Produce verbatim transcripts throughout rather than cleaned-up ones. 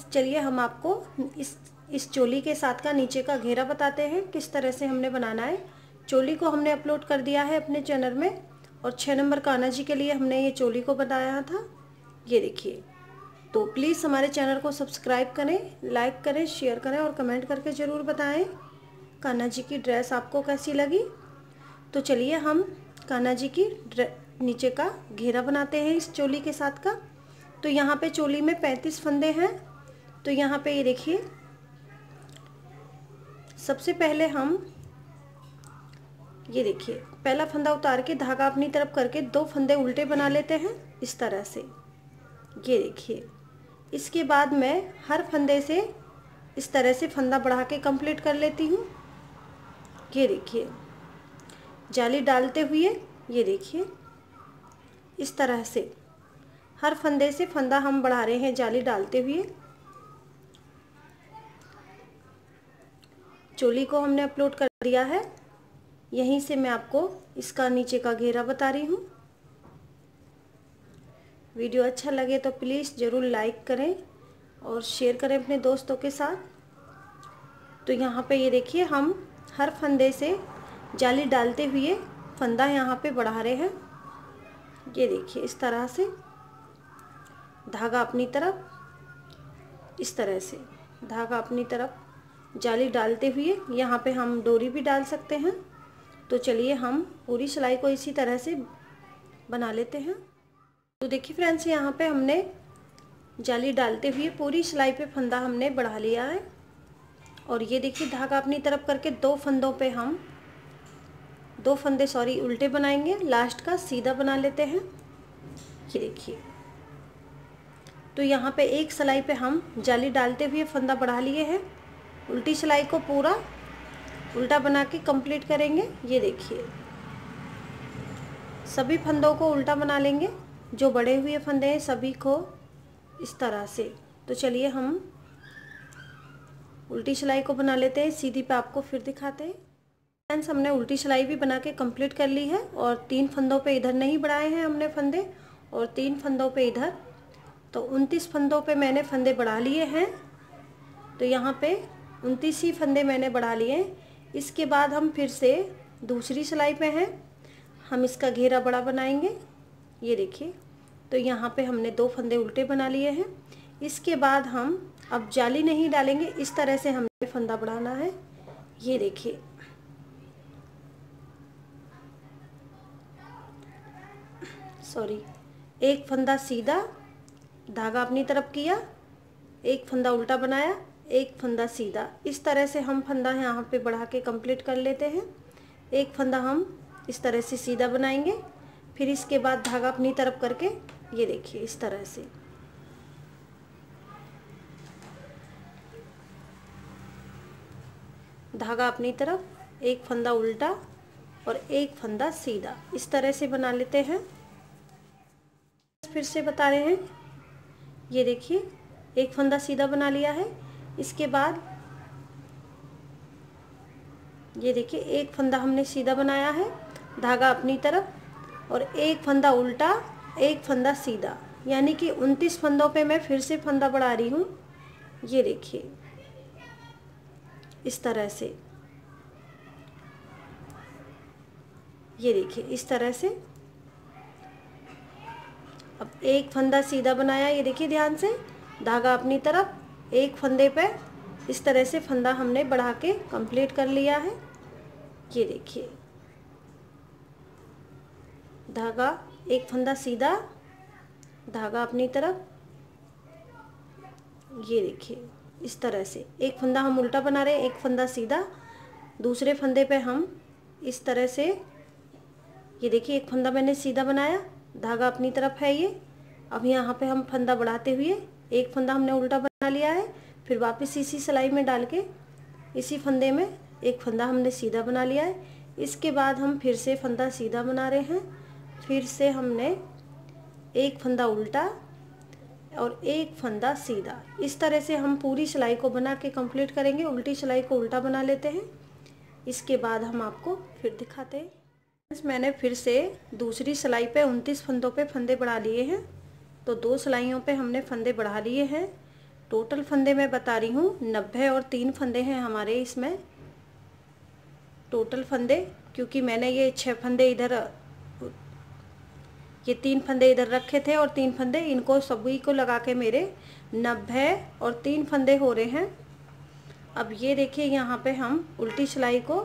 चलिए हम आपको इस इस चोली के साथ का नीचे का घेरा बताते हैं किस तरह से हमने बनाना है। चोली को हमने अपलोड कर दिया है अपने चैनल में और छः नंबर कान्हा जी के लिए हमने ये चोली को बनाया था। ये देखिए, तो प्लीज़ हमारे चैनल को सब्सक्राइब करें, लाइक करें, शेयर करें और कमेंट करके ज़रूर बताएं कान्हा जी की ड्रेस आपको कैसी लगी। तो चलिए हम कान्हा जी की नीचे का घेरा बनाते हैं इस चोली के साथ का। तो यहाँ पे चोली में पैंतीस फंदे हैं। तो यहाँ पे ये देखिए, सबसे पहले हम ये देखिए पहला फंदा उतार के धागा अपनी तरफ करके दो फंदे उल्टे बना लेते हैं इस तरह से। ये देखिए, इसके बाद मैं हर फंदे से इस तरह से फंदा बढ़ा के कंप्लीट कर लेती हूँ। ये देखिए, जाली डालते हुए ये देखिए इस तरह से हर फंदे से फंदा हम बढ़ा रहे हैं जाली डालते हुए। चोली को हमने अपलोड कर दिया है। यहीं से मैं आपको इसका नीचे का घेरा बता रही हूँ। वीडियो अच्छा लगे तो प्लीज़ ज़रूर लाइक करें और शेयर करें अपने दोस्तों के साथ। तो यहाँ पे ये देखिए, हम हर फंदे से जाली डालते हुए फंदा यहाँ पे बढ़ा रहे हैं। ये देखिए, इस तरह से धागा अपनी तरफ, इस तरह से धागा अपनी तरफ जाली डालते हुए यहाँ पे हम डोरी भी डाल सकते हैं। तो चलिए हम पूरी सिलाई को इसी तरह से बना लेते हैं। तो देखिए फ्रेंड्स, यहाँ पे हमने जाली डालते हुए पूरी सिलाई पे फंदा हमने बढ़ा लिया है। और ये देखिए, धागा अपनी तरफ करके दो फंदों पे हम दो फंदे सॉरी उल्टे बनाएंगे, लास्ट का सीधा बना लेते हैं। ये देखिए, तो यहाँ पे एक सिलाई पे हम जाली डालते हुए फंदा बढ़ा लिए हैं। उल्टी सिलाई को पूरा उल्टा बना के कंप्लीट करेंगे। ये देखिए, सभी फंदों को उल्टा बना लेंगे, जो बड़े हुए फंदे हैं सभी को इस तरह से। तो चलिए हम उल्टी सिलाई को बना लेते हैं, सीधी पे आपको फिर दिखाते हैं। फ्रेंड्स, हमने उल्टी सिलाई भी बना के कंप्लीट कर ली है और तीन फंदों पे इधर नहीं बढ़ाए हैं हमने फंदे और तीन फंदों पे इधर, तो उनतीस फंदों पे मैंने फंदे बढ़ा लिए हैं। तो यहाँ पे उनतीस ही फंदे मैंने बढ़ा लिए हैं। इसके बाद हम फिर से दूसरी सिलाई पे हैं, हम इसका घेरा बड़ा बनाएंगे। ये देखिए, तो यहाँ पे हमने दो फंदे उल्टे बना लिए हैं। इसके बाद हम अब जाली नहीं डालेंगे, इस तरह से हमें फंदा बढ़ाना है। ये देखिए, सॉरी एक फंदा सीधा, धागा अपनी तरफ किया, एक फंदा उल्टा बनाया, एक फंदा सीधा, इस तरह से हम फंदा यहाँ पे बढ़ा के कंप्लीट कर लेते हैं। एक फंदा हम इस तरह से सीधा बनाएंगे, फिर इसके बाद धागा अपनी तरफ करके ये देखिए इस तरह से धागा अपनी तरफ, एक फंदा उल्टा और एक फंदा सीधा, इस तरह से बना लेते हैं। फिर से बता रहे हैं, ये देखिए एक फंदा सीधा बना लिया है। इसके बाद ये देखिए एक फंदा हमने सीधा बनाया है, धागा अपनी तरफ और एक फंदा उल्टा, एक फंदा सीधा, यानी कि उनतीस फंदों पे मैं फिर से फंदा बढ़ा रही हूँ। ये देखिए इस तरह से, ये देखिए इस तरह से। अब एक फंदा सीधा बनाया, ये देखिए ध्यान से, धागा अपनी तरफ, एक फंदे पे इस तरह से फंदा हमने बढ़ा के कंप्लीट कर लिया है। ये देखिए, धागा, एक फंदा सीधा, धागा अपनी तरफ, ये देखिए इस तरह से एक फंदा हम उल्टा बना रहे हैं, एक फंदा सीधा, दूसरे फंदे पे हम इस तरह से, ये देखिए एक फंदा मैंने सीधा बनाया, धागा अपनी तरफ है ये। अब यहाँ पे हम फंदा बढ़ाते हुए एक फंदा हमने उल्टा बना लिया है, फिर वापस इसी सिलाई में डाल के इसी फंदे में एक फंदा हमने सीधा बना लिया है। इसके बाद हम फिर से फंदा सीधा बना रहे हैं, फिर से हमने एक फंदा उल्टा और एक फंदा सीधा, इस तरह से हम पूरी सिलाई को बना के कंप्लीट करेंगे। उल्टी सिलाई को उल्टा बना लेते हैं, इसके बाद हम आपको फिर दिखाते हैं। मैंने फिर से दूसरी सिलाई पे उनतीस फंदों पे फंदे बढ़ा लिए हैं, तो दो सिलाइयों पे हमने फंदे बढ़ा लिए हैं। टोटल फंदे मैं बता रही हूँ नब्बे और तीन फंदे हैं हमारे इसमें टोटल फंदे, क्योंकि मैंने ये छः फंदे इधर, ये तीन फंदे इधर रखे थे और तीन फंदे इनको सभी को लगा के मेरे नब्बे और तीन फंदे हो रहे हैं। अब ये देखिए यहाँ पे हम उल्टी सिलाई को,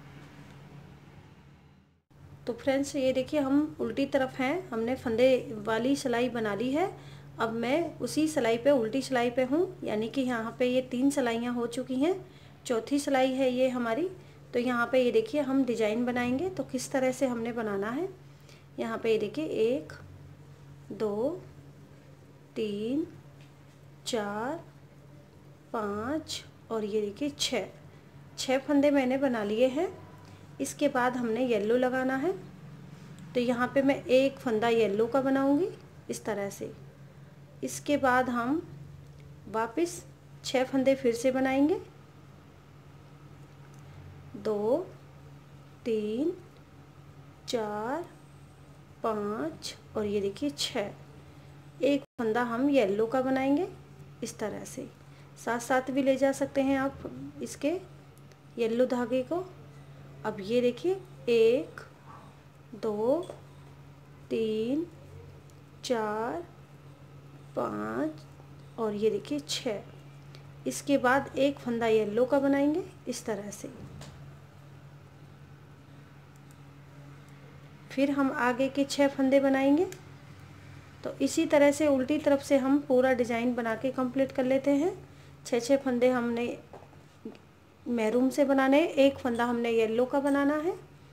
तो फ्रेंड्स ये देखिए हम उल्टी तरफ हैं, हमने फंदे वाली सिलाई बना ली है। अब मैं उसी सिलाई पे उल्टी सिलाई पे हूँ, यानी कि यहाँ पे ये तीन सिलाइयाँ हो चुकी हैं, चौथी सिलाई है ये हमारी। तो यहाँ पे ये देखिए हम डिजाइन बनाएंगे तो किस तरह से हमने बनाना है। यहाँ पे ये देखिए एक दो तीन चार पाँच और ये देखिए छः छः फंदे मैंने बना लिए हैं। इसके बाद हमने येलो लगाना है, तो यहाँ पे मैं एक फंदा येलो का बनाऊंगी इस तरह से। इसके बाद हम वापस छः फंदे फिर से बनाएंगे, दो तीन चार पाँच और ये देखिए छः, एक फंदा हम येलो का बनाएंगे इस तरह से। साथ साथ भी ले जा सकते हैं आप इसके येलो धागे को। अब ये देखिए एक दो तीन चार पाँच और ये देखिए छः, इसके बाद एक फंदा येलो का बनाएंगे इस तरह से। फिर हम आगे के छः फंदे बनाएंगे। तो इसी तरह से उल्टी तरफ से हम पूरा डिज़ाइन बना के कंप्लीट कर लेते हैं। छः छः फंदे हमने मैरून से बनाने, एक फंदा हमने येलो का बनाना है।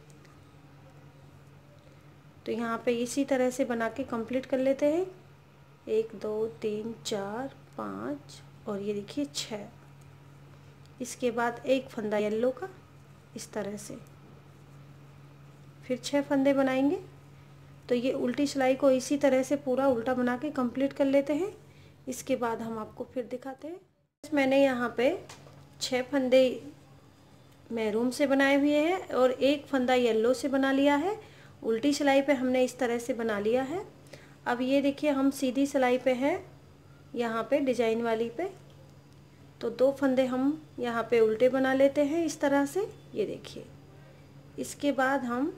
तो यहाँ पे इसी तरह से बना के कंप्लीट कर लेते हैं। एक दो तीन चार पाँच और ये देखिए छः, इसके बाद एक फंदा येलो का इस तरह से, फिर छः फंदे बनाएंगे। तो ये उल्टी सिलाई को इसी तरह से पूरा उल्टा बना के कंप्लीट कर लेते हैं। इसके बाद हम आपको फिर दिखाते हैं। मैंने यहाँ पे छः फंदे मैरून से बनाए हुए हैं और एक फंदा येलो से बना लिया है। उल्टी सिलाई पे हमने इस तरह से बना लिया है। अब ये देखिए हम सीधी सिलाई पे हैं, यहाँ पे डिजाइन वाली पे, तो दो फंदे हम यहाँ पे उल्टे बना लेते हैं इस तरह से, ये देखिए। इसके बाद हम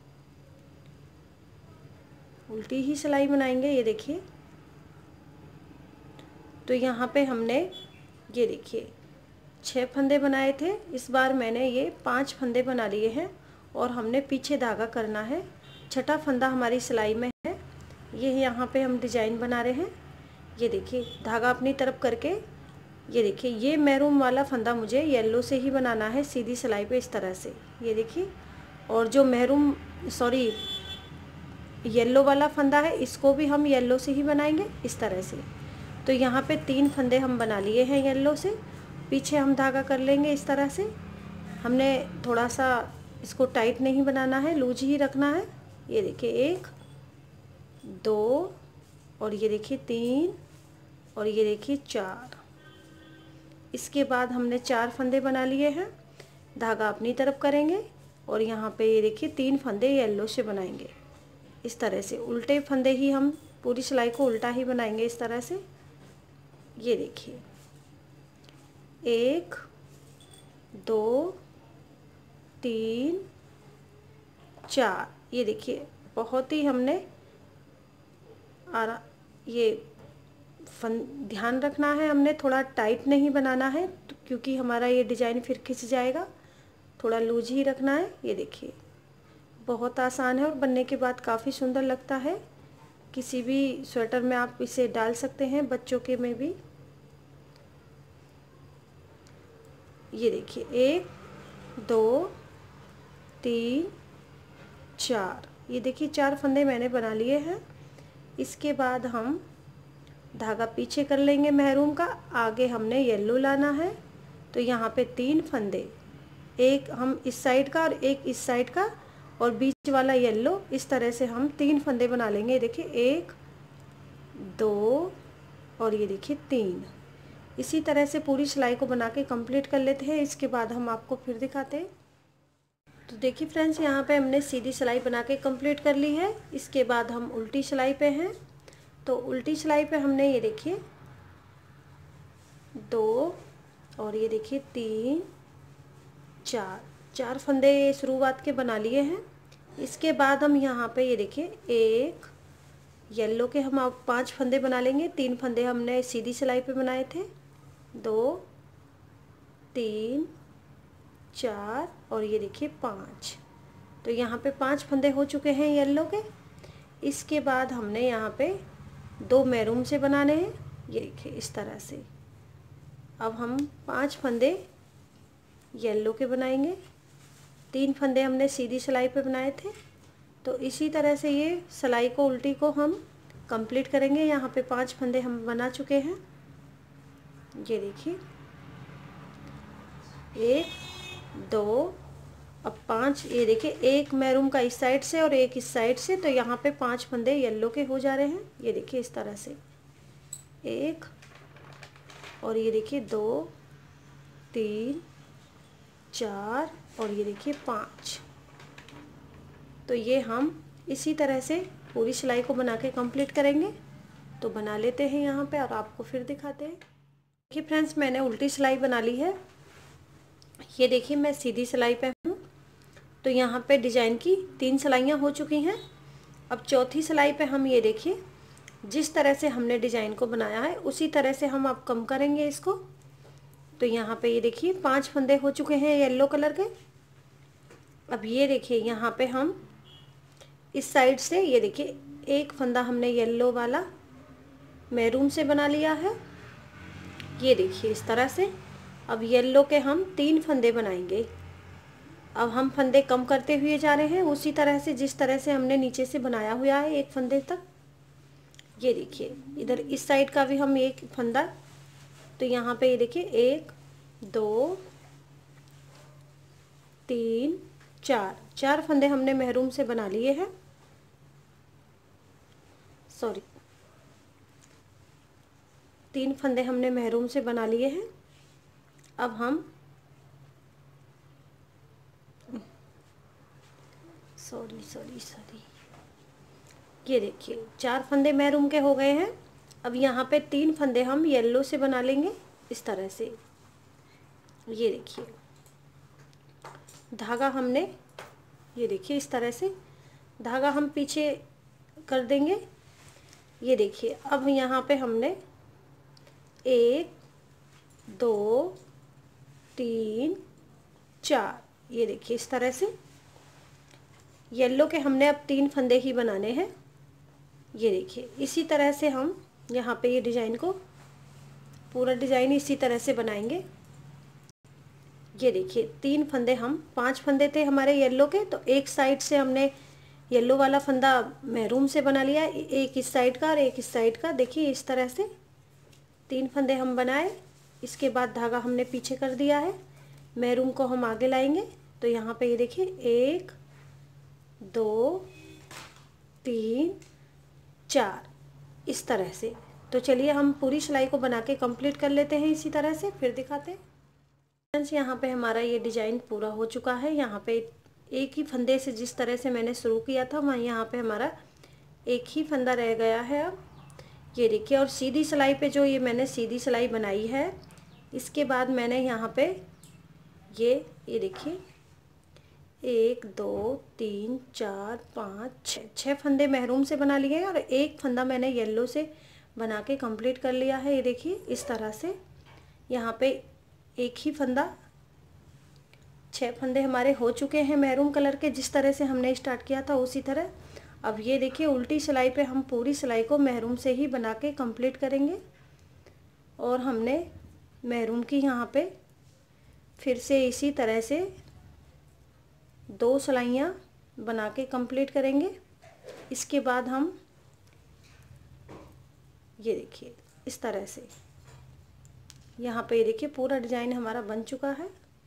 उल्टी ही सिलाई बनाएंगे, ये देखिए। तो यहाँ पे हमने ये देखिए छः फंदे बनाए थे, इस बार मैंने ये पांच फंदे बना लिए हैं और हमने पीछे धागा करना है। छठा फंदा हमारी सिलाई में है, ये यहाँ पे हम डिजाइन बना रहे हैं। ये देखिए धागा अपनी तरफ करके, ये देखिए ये मैरून वाला फंदा मुझे येलो से ही बनाना है सीधी सिलाई पे इस तरह से, ये देखिए। और जो मैरून सॉरी येलो वाला फंदा है इसको भी हम येलो से ही बनाएंगे इस तरह से। तो यहाँ पे तीन फंदे हम बना लिए हैं येलो से, पीछे हम धागा कर लेंगे इस तरह से। हमने थोड़ा सा इसको टाइट नहीं बनाना है, लूज ही रखना है। ये देखिए एक दो और ये देखिए तीन और ये देखिए चार, इसके बाद हमने चार फंदे बना लिए हैं। धागा अपनी तरफ करेंगे और यहाँ पे ये देखिए तीन फंदे येलो से बनाएंगे इस तरह से। उल्टे फंदे ही हम पूरी सिलाई को उल्टा ही बनाएंगे इस तरह से। ये देखिए एक दो तीन चार, ये देखिए बहुत ही हमने आरा ये फन ध्यान रखना है, हमने थोड़ा टाइट नहीं बनाना है क्योंकि हमारा ये डिज़ाइन फिर खिंच जाएगा, थोड़ा लूज ही रखना है। ये देखिए बहुत आसान है और बनने के बाद काफ़ी सुंदर लगता है। किसी भी स्वेटर में आप इसे डाल सकते हैं, बच्चों के में भी। ये देखिए एक दो तीन चार, ये देखिए चार फंदे मैंने बना लिए हैं। इसके बाद हम धागा पीछे कर लेंगे मैरून का, आगे हमने येलो लाना है। तो यहाँ पे तीन फंदे, एक हम इस साइड का और एक इस साइड का और बीच वाला येलो, इस तरह से हम तीन फंदे बना लेंगे। देखिए एक दो और ये देखिए तीन, इसी तरह से पूरी सिलाई को बना के कंप्लीट कर लेते हैं। इसके बाद हम आपको फिर दिखाते हैं। तो देखिए फ्रेंड्स यहाँ पे हमने सीधी सिलाई बना के कंप्लीट कर ली है। इसके बाद हम उल्टी सिलाई पे हैं। तो उल्टी सिलाई पे हमने ये देखिए दो, और ये देखिए तीन, चार चार फंदे शुरुआत के बना लिए हैं। इसके बाद हम यहाँ पे ये देखिए एक येलो के हम अब पांच फंदे बना लेंगे। तीन फंदे हमने सीधी सिलाई पे बनाए थे, दो, तीन, चार और ये देखिए पाँच। तो यहाँ पे पांच फंदे हो चुके हैं येलो के। इसके बाद हमने यहाँ पे दो मैरून से बनाने हैं, ये देखिए इस तरह से। अब हम पांच फंदे येलो के बनाएंगे। तीन फंदे हमने सीधी सिलाई पे बनाए थे। तो इसी तरह से ये सिलाई को उल्टी को हम कंप्लीट करेंगे। यहाँ पे पांच फंदे हम बना चुके हैं, ये देखिए एक, दो, अब पांच, ये देखिए एक मैरून का इस साइड से और एक इस साइड से। तो यहाँ पे पांच फंदे येलो के हो जा रहे हैं, ये देखिए इस तरह से। एक, और ये देखिए दो, तीन, चार और ये देखिए पाँच। तो ये हम इसी तरह से पूरी सिलाई को बना के कंप्लीट करेंगे। तो बना लेते हैं यहाँ पे और आपको फिर दिखाते हैं। देखिए फ्रेंड्स, मैंने उल्टी सिलाई बना ली है। ये देखिए मैं सीधी सिलाई पे हूँ। तो यहाँ पे डिजाइन की तीन सिलाइयाँ हो चुकी हैं। अब चौथी सिलाई पे हम ये देखिए जिस तरह से हमने डिजाइन को बनाया है उसी तरह से हम अब कम करेंगे इसको। तो यहाँ पे ये देखिए पांच फंदे हो चुके हैं येलो कलर के। अब ये देखिए यहाँ पे हम इस साइड से ये देखिए एक फंदा हमने येलो वाला मैरून से बना लिया है, ये देखिए इस तरह से। अब येलो के हम तीन फंदे बनाएंगे। अब हम फंदे कम करते हुए जा रहे हैं उसी तरह से जिस तरह से हमने नीचे से बनाया हुआ है एक फंदे तक। ये देखिए इधर इस साइड का भी हम एक फंदा। तो यहाँ पे ये देखिए एक, दो, तीन, चार चार फंदे हमने महरूम से बना लिए हैं। सॉरी, तीन फंदे हमने महरूम से बना लिए हैं। अब हम सॉरी सॉरी सॉरी ये देखिए चार फंदे महरूम के हो गए हैं। अब यहाँ पे तीन फंदे हम येलो से बना लेंगे इस तरह से। ये देखिए धागा हमने ये देखिए इस तरह से धागा हम पीछे कर देंगे। ये देखिए अब यहाँ पे हमने एक, दो, तीन, चार, ये देखिए इस तरह से येलो के हमने अब तीन फंदे ही बनाने हैं। ये देखिए इसी तरह से हम यहाँ पे ये डिजाइन को पूरा डिजाइन इसी तरह से बनाएंगे। ये देखिए तीन फंदे हम पांच फंदे थे हमारे येलो के, तो एक साइड से हमने येलो वाला फंदा मैरून से बना लिया, एक इस साइड का और एक इस साइड का। देखिए इस तरह से तीन फंदे हम बनाए। इसके बाद धागा हमने पीछे कर दिया है, मैरून को हम आगे लाएंगे। तो यहाँ पे ये देखिए एक, दो, तीन, चार इस तरह से। तो चलिए हम पूरी सिलाई को बना के कंप्लीट कर लेते हैं इसी तरह से, फिर दिखाते हैं। फ्रेंड्स यहाँ पे हमारा ये डिजाइन पूरा हो चुका है। यहाँ पे एक ही फंदे से जिस तरह से मैंने शुरू किया था वहाँ यहाँ पे हमारा एक ही फंदा रह गया है। अब ये देखिए, और सीधी सिलाई पे जो ये मैंने सीधी सिलाई बनाई है, इसके बाद मैंने यहाँ पे ये ये देखिए एक, दो, तीन, चार, पाँच, छः छः फंदे महरूम से बना लिए हैं और एक फंदा मैंने येलो से बना के कंप्लीट कर लिया है। ये देखिए इस तरह से यहाँ पे एक ही फंदा, छः फंदे हमारे हो चुके हैं मैरून कलर के, जिस तरह से हमने स्टार्ट किया था उसी तरह। अब ये देखिए उल्टी सिलाई पे हम पूरी सिलाई को मैरून से ही बना के कंप्लीट करेंगे। और हमने मैरून की यहाँ पे फिर से इसी तरह से दो सिलाइयाँ बना के कंप्लीट करेंगे। इसके बाद हम ये देखिए इस तरह से यहाँ पे ये देखिए पूरा डिजाइन हमारा बन चुका है।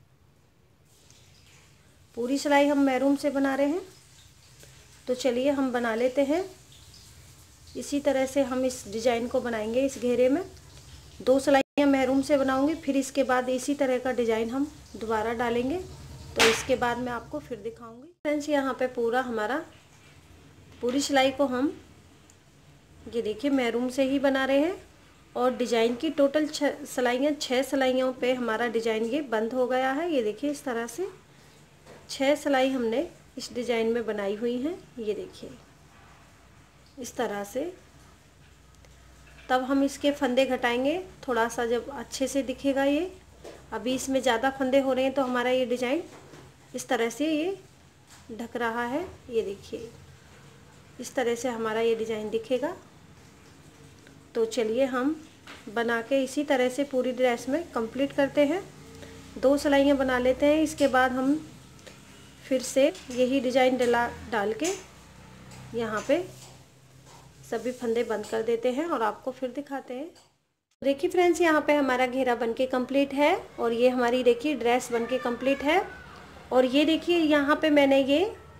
पूरी सिलाई हम मैरून से बना रहे हैं। तो चलिए हम बना लेते हैं। इसी तरह से हम इस डिजाइन को बनाएंगे। इस घेरे में दो सिलाइयाँ मैरून से बनाऊंगी, फिर इसके बाद इसी तरह का डिजाइन हम दोबारा डालेंगे। तो इसके बाद मैं आपको फिर दिखाऊंगी। फ्रेंड्स यहाँ पे पूरा हमारा पूरी सिलाई को हम ये देखिए मैरून से ही बना रहे हैं। और डिजाइन की टोटल छः सिलाइयाँ छः सिलाइयों पे हमारा डिजाइन ये बंद हो गया है। ये देखिए इस तरह से छः सिलाई हमने इस डिजाइन में बनाई हुई हैं। ये देखिए इस तरह से। तब हम इसके फंदे घटाएंगे थोड़ा सा, जब अच्छे से दिखेगा ये। अभी इसमें ज़्यादा फंदे हो रहे हैं तो हमारा ये डिजाइन इस तरह से ये ढक रहा है। ये देखिए इस तरह से हमारा ये डिजाइन दिखेगा। तो चलिए हम बना के इसी तरह से पूरी ड्रेस में कंप्लीट करते हैं। दो सिलाइयाँ बना लेते हैं, इसके बाद हम फिर से यही डिजाइन डला डाल के यहाँ पे सभी फंदे बंद कर देते हैं और आपको फिर दिखाते हैं। देखिए फ्रेंड्स, यहाँ पे हमारा घेरा बनके कंप्लीट है और ये हमारी देखिए ड्रेस बनके कंप्लीट है। और ये देखिए यहाँ पे मैंने ये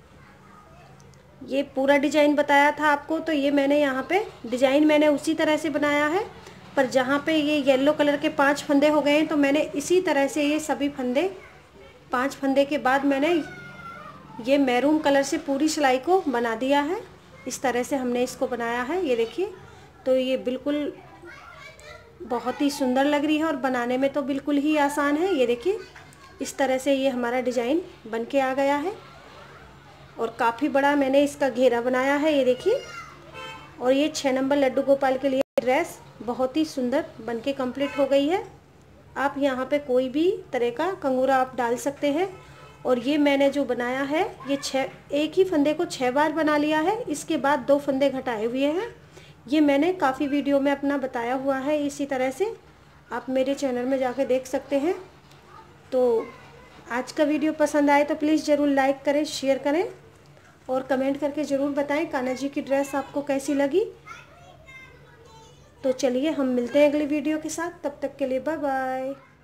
ये पूरा डिजाइन बताया था आपको, तो ये मैंने यहाँ पे डिजाइन मैंने उसी तरह से बनाया है। पर जहाँ पे ये येलो कलर के पांच फंदे हो गए हैं तो मैंने इसी तरह से ये सभी फंदे पांच फंदे के बाद मैंने ये मैरून कलर से पूरी सिलाई को बना दिया है। इस तरह से हमने इसको बनाया है। ये देखिए तो ये बिल्कुल बहुत ही सुंदर लग रही है और बनाने में तो बिल्कुल ही आसान है। ये देखिए इस तरह से ये हमारा डिजाइन बन के आ गया है और काफ़ी बड़ा मैंने इसका घेरा बनाया है। ये देखिए, और ये छः नंबर लड्डू गोपाल के लिए ड्रेस बहुत ही सुंदर बन के कम्प्लीट हो गई है। आप यहाँ पे कोई भी तरह का कंगूरा आप डाल सकते हैं। और ये मैंने जो बनाया है ये छः एक ही फंदे को छः बार बना लिया है, इसके बाद दो फंदे घटाए हुए हैं। ये मैंने काफ़ी वीडियो में अपना बताया हुआ है, इसी तरह से आप मेरे चैनल में जाके देख सकते हैं। तो आज का वीडियो पसंद आए तो प्लीज़ ज़रूर लाइक करें, शेयर करें और कमेंट करके ज़रूर बताएं कान्हा जी की ड्रेस आपको कैसी लगी। तो चलिए हम मिलते हैं अगली वीडियो के साथ, तब तक के लिए बाय बाय।